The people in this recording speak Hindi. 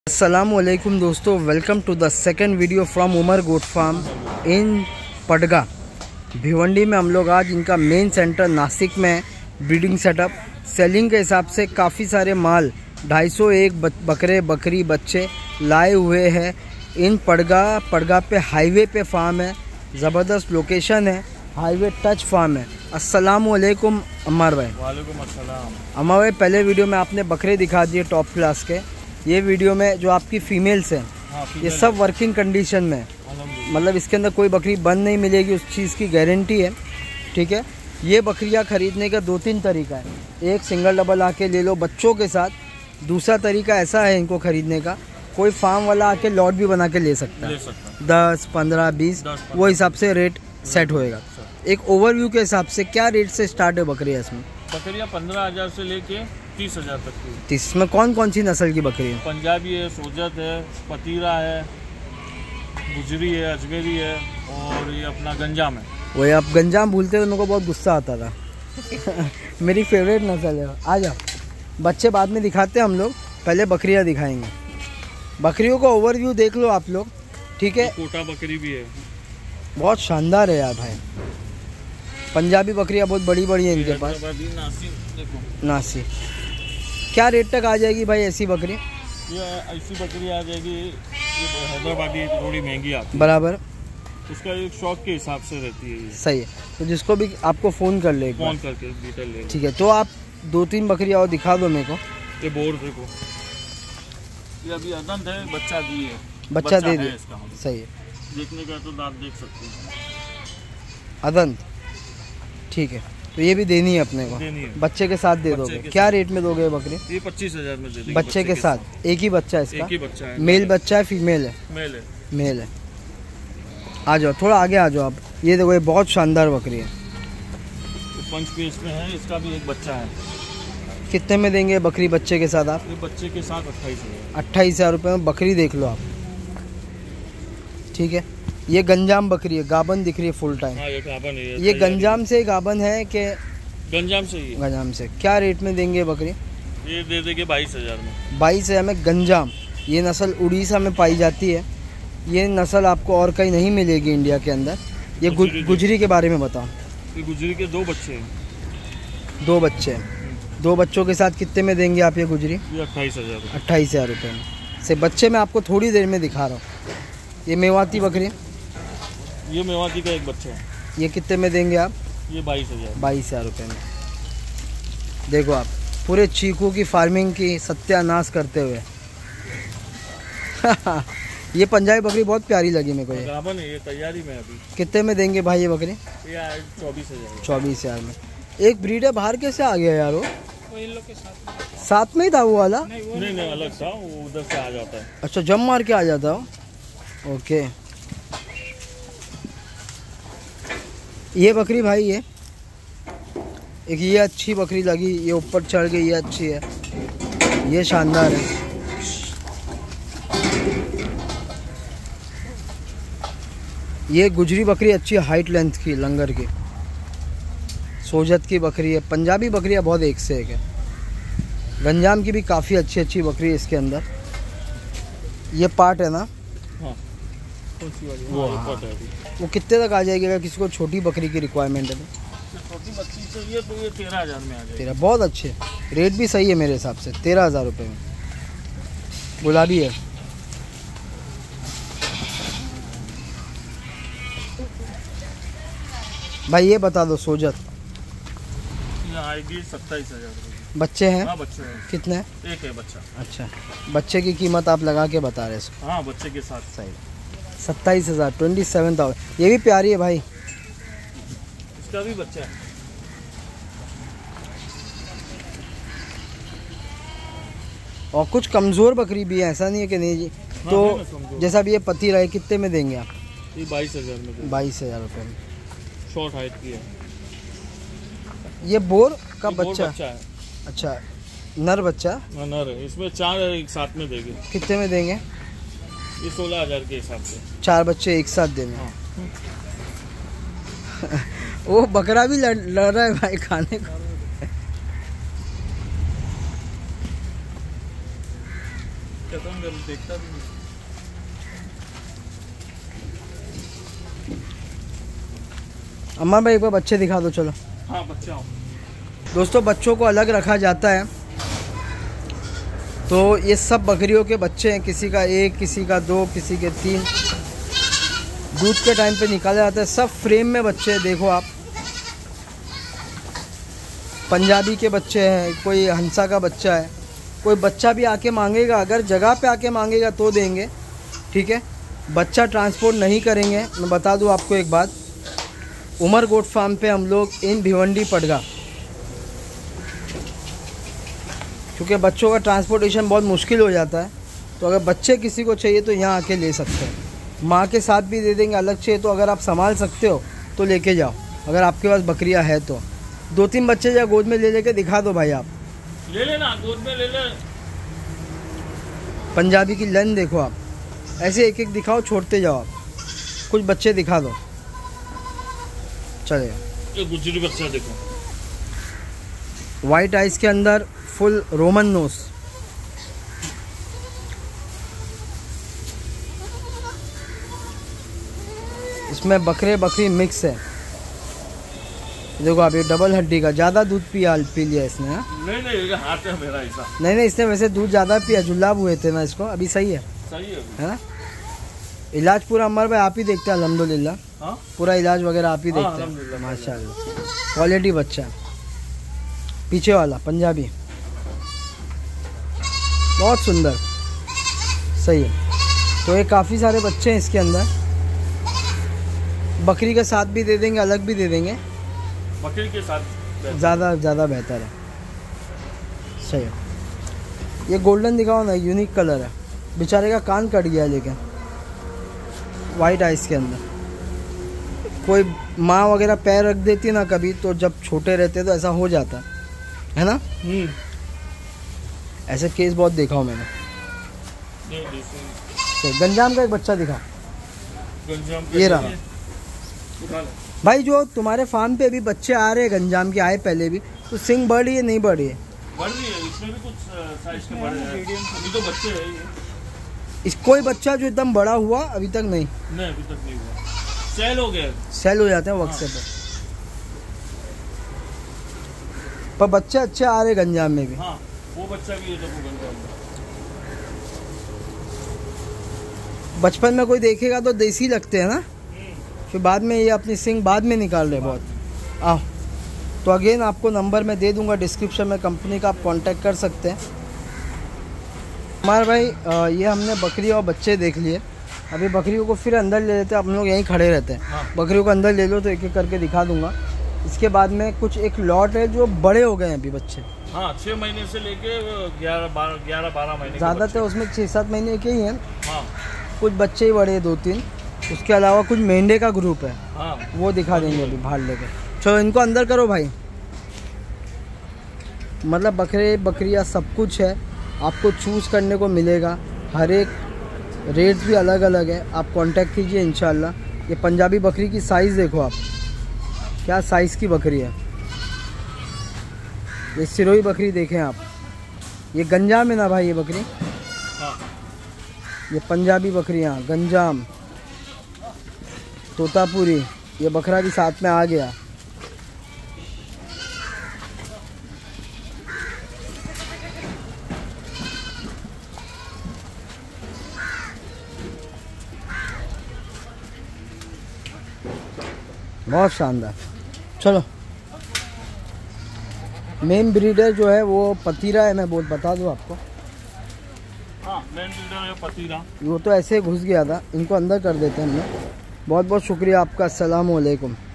अस्सलामुअलैकुम दोस्तों, welcome to the second video from Umar goat farm in Padgha Bhiwandi में। हम लोग आज इनका मेन सेंटर नासिक में ब्रीडिंग सेटअप सेलिंग के हिसाब से काफ़ी सारे माल 251 बकरे बकरी बच्चे लाए हुए हैं इन पडगा पे हाईवे पे फार्म है। ज़बरदस्त लोकेशन है, हाईवे टच फार्म है। अस्सलामुअलैकुम अमर भाई। वालेकुम अस्सलाम। अमर भाई, पहले वीडियो में आपने बकरे दिखा दिए टॉप क्लास के। ये वीडियो में जो आपकी फीमेल्स हैं, ये सब वर्किंग कंडीशन में, मतलब इसके अंदर कोई बकरी बंद नहीं मिलेगी, उस चीज़ की गारंटी है। ठीक है, ये बकरियां खरीदने का 2-3 तरीका है। एक सिंगल डबल आके ले लो बच्चों के साथ। दूसरा तरीका ऐसा है इनको खरीदने का, कोई फार्म वाला आके लॉट भी बना के ले सकता है। 10, 15, 20 वो हिसाब से रेट सेट होएगा। एक ओवरव्यू के हिसाब से क्या रेट से स्टार्ट है बकरियाँ इसमें? बकरियाँ 15,000 से लेके 30,000 तक की। इसमें कौन कौन सी नस्ल की बकरी है? पंजाबी है, सोजत है, पतीरा है, गुजरी है, अजमेरी है और ये अपना गंजाम है। वही आप गंजाम भूलते थे, मेरे को बहुत गुस्सा आता था। मेरी फेवरेट नस्ल है। आ जाओ, बच्चे बाद में दिखाते हैं हम लोग, पहले बकरियां दिखाएंगे। बकरियों का ओवरव्यू देख लो आप लोग। ठीक है, कोटा बकरी भी है, बहुत शानदार है यार भाई। पंजाबी बकरियां बहुत बड़ी बड़ी है इनके पास। नासी क्या रेट तक आ जाएगी भाई ऐसी बकरी? ये ऐसी बकरी आ जाएगी, ये हैदराबादी थोड़ी महंगी आती है बराबर, उसका एक शौक के हिसाब से रहती है। सही है, तो जिसको भी आपको फ़ोन कर ले, फ़ोन करके डिटेल ले। ठीक है, तो आप 2-3 बकरियाँ और दिखा दो मेरे को। ये बोर देखो, ये अभी अदंत है, बच्चा दी है, बच्चा दे दिया, सही है। देखने का तो आप देख सकते हैं, अदंत। ठीक है, तो ये भी देनी है अपने को, देनी है। बच्चे के साथ दे दोगे? क्या रेट में दोगे बकरी? ये 25,000 में दे देंगे बच्चे के साथ। एक ही बच्चा है इसका? एक ही बच्चा है। मेल बच्चा है, फीमेल है? मेल है। मेल है। आ जाओ, थोड़ा आगे आ जाओ आप। ये देखो, ये बहुत शानदार बकरी है, पंच पीस में है, इसका भी एक बच्चा है। कितने में देंगे बकरी बच्चे के साथ आप? ये बच्चे के साथ 28,000। 28,000 रुपये में बकरी देख लो आप। ठीक है, ये गंजाम बकरी है, गाबन दिख रही है फुल टाइम। हाँ, ये गाबन है। ये गंजाम से गाबन है कि गंजाम से ही? गंजाम से। क्या रेट में देंगे बकरी? ये दे देंगे 22,000 में। 22,000 में गंजाम। ये नस्ल उड़ीसा में पाई जाती है। ये नस्ल आपको और कहीं नहीं मिलेगी इंडिया के अंदर। ये गुजरी के बारे में बताओ। ये गुजरी के 2 बच्चे हैं। 2 बच्चे हैं। 2 बच्चों के साथ कितने में देंगे आप ये गुजरी? ये 28,000। 28,000 रुपये में से बच्चे मैं आपको थोड़ी देर में दिखा रहा हूँ। ये मेवाती बकरी, ये मेवाती का एक बच्चा है। ये कितने में देंगे आप? ये 22,000। 22,000 रुपये में। देखो आप, पूरे चीकू की फार्मिंग की सत्यानाश करते हुए। ये पंजाबी बकरी बहुत प्यारी लगी मेरे को। ये गाबन है, ये तैयारी में अभी। कितने में देंगे भाई ये बकरी? ये 24,000। 24,000 में। एक ब्रीड है, बाहर कैसे आ गया यार? वो इन लोग के साथ में ही था वो वाला? नहीं, अलग था, वो उधर से आ जाता है। अच्छा, जम मार के आ जाता हो। ओके, ये बकरी भाई, ये एक ये अच्छी बकरी लगी, ये ऊपर चढ़ गई, ये अच्छी है, ये शानदार है। ये गुजरी बकरी अच्छी हाइट लेंथ की, लंगर की, सोजत की बकरी है। पंजाबी बकरियां बहुत एक से एक है। गंजाम की भी काफ़ी अच्छी बकरी है इसके अंदर। ये पार्ट है ना? हाँ। वो कितने तक आ जाएगी अगर किसी को छोटी बकरी की रिक्वायरमेंट है? छोटी बकरी चाहिए तो ये 13,000 में आ जाएगी। 13, बहुत अच्छे रेट भी सही है मेरे हिसाब से। 13,000 रुपये में गुलाबी है। भाई ये बता दो, सोजत आएगी 27,000। बच्चे हैं? हाँ, बच्चे हैं। कितने? एक है बच्चा। अच्छा, बच्चे की कीमत आप लगा के बता रहे हैं? हाँ, बच्चे के साथ। सही, 27,000, 27,000। ये भी प्यारी है भाई, इसका भी बच्चा है। और कुछ कमज़ोर बकरी भी है, ऐसा नहीं है कि नहीं जी। तो जैसा भी ये पति रहे, कितने में देंगे आप? ये 22,000 में। 22,000 रुपये में। शॉर्ट हाइट की है। ये बोर का ये बच्चा है। अच्छा, नर बच्चा? नर है। इसमें 4 एक साथ में देंगे। कितने में देंगे? ये 16,000 के हिसाब से। 4 बच्चे एक साथ देंगे। हाँ। वो बकरा भी लड़ रहा है भाई खाने को। कहता हूँ देखता भी नहीं। अम्मा भाई एक बार बच्चे दिखा दो चलो। हाँ बच्चा हो। दोस्तों बच्चों को अलग रखा जाता है, तो ये सब बकरियों के बच्चे हैं, किसी का 1, किसी का 2, किसी के 3, दूध के टाइम पे निकाले जाते हैं। सब फ्रेम में बच्चे हैं, देखो आप। पंजाबी के बच्चे हैं, कोई हंसा का बच्चा है, कोई बच्चा भी आके मांगेगा, अगर जगह पे आके मांगेगा तो देंगे, ठीक है। बच्चा ट्रांसपोर्ट नहीं करेंगे। मैं बता दूं आपको एक बात, उमर गोट फार्म पे हम लोग इन भिवंडी पड़गा, क्योंकि बच्चों का ट्रांसपोर्टेशन बहुत मुश्किल हो जाता है, तो अगर बच्चे किसी को चाहिए तो यहाँ आके ले सकते हैं। माँ के साथ भी दे देंगे, अलग चाहिए तो अगर आप संभाल सकते हो तो लेके जाओ, अगर आपके पास बकरियाँ है तो। 2-3 बच्चे या गोद में ले लेके दिखा दो भाई, आप ले लेना, गोद में ले ले। पंजाबी की लन देखो आप, ऐसे एक एक दिखाओ, छोड़ते जाओ आप। कुछ बच्चे दिखा दो, चलेगा। ये गुजरी बच्चा देखो, वाइट आइस के अंदर फुल रोमन नोस। इसमें बकरे बकरी मिक्स है। देखो आप, ये डबल हड्डी का, ज़्यादा दूध पी लिया इसने। नहीं ये हाथ है मेरा ऐसा। नहीं इसने वैसे दूध ज़्यादा पिया, जुलाब हुए थे ना इसको, अभी सही है। सही है ना। इलाज पूरा अमर भाई आप ही देखते हैं अल्हम्दुलिल्लाह। हाँ? पूरा पूरा इलाज वगैरह आप ही देखते हैं माशाल्लाह। क्वालिटी बच्चा। पीछे वाला पंजाबी बहुत सुंदर, सही है। तो ये काफ़ी सारे बच्चे हैं इसके अंदर। बकरी के साथ भी दे देंगे, अलग भी दे देंगे, बकरी के साथ ज़्यादा बेहतर है, सही है। ये गोल्डन दिखाओ ना, यूनिक कलर है। बेचारे का कान कट गया, लेकिन वाइट आइस के अंदर। कोई माँ वगैरह पैर रख देती है ना कभी, तो जब छोटे रहते तो ऐसा हो जाता है ना। ऐसे केस बहुत देखा हूँ मैंने। तो गंजाम का एक बच्चा दिखा, ये रहा भाई। जो तुम्हारे फार्म पे अभी बच्चे आ रहे हैं गंजाम के, आए पहले भी, तो सिंग बढ़ रही है नहीं बढ़ रही है? बढ़ रही है, इसमें भी कुछ साइज के बड़े हैं, अभी तो बच्चे हैं ये। इस कोई बच्चा जो एकदम बड़ा हुआ अभी तक नहीं अभी तक नहीं हुआ। सेल हो गया, सेल हो जाते हैं वक्त से पर बच्चे अच्छे आ रहे गंजाम में भी। हाँ, वो बच्चा भी है तो वो गंजाम में। बचपन में कोई देखेगा तो देसी लगते हैं ना, फिर बाद में ये अपनी सिंग बाद में निकाल रहे बहुत। आओ, तो अगेन आपको नंबर मैं दे दूंगा डिस्क्रिप्शन में, कंपनी का आप कांटेक्ट कर सकते हैं। हमारे भाई ये हमने बकरी और बच्चे देख लिए, अभी बकरियों को फिर अंदर ले लेते हैं। हम लोग यहीं खड़े रहते हैं। हाँ। बकरियों को अंदर ले लो तो एक एक करके दिखा दूंगा। इसके बाद में कुछ एक लॉट है जो बड़े हो गए हैं अभी बच्चे। हाँ, 6 महीने से लेके 11-12 महीने। ज़्यादातर उसमें 6-7 महीने के ही हैं। हाँ। कुछ बच्चे ही बड़े हैं 2-3। उसके अलावा कुछ मेंढे का ग्रुप है। हाँ। वो दिखा देंगे अभी बाहर लेके। चलो इनको अंदर करो भाई। मतलब बकरे बकरियाँ सब कुछ है, आपको चूज़ करने को मिलेगा। हर एक रेट्स भी अलग अलग है, आप कांटेक्ट कीजिए इंशाल्लाह। ये पंजाबी बकरी की साइज़ देखो आप, क्या साइज़ की बकरी है। ये सिरोही बकरी देखें आप, ये गंजाम है ना भाई ये बकरी। हाँ। ये पंजाबी बकरियाँ गंजाम, तोतापुरी, ये बकरा भी साथ में आ गया। बहुत शानदार। चलो मेन ब्रीडर जो है वो पतीरा है, मैं बता दूँ आपको। हाँ, मेन ब्रीडर है पतीरा। वो तो ऐसे घुस गया था, इनको अंदर कर देते हैं हम लोग। बहुत बहुत शुक्रिया आपका। अस्सलाम वालेकुम।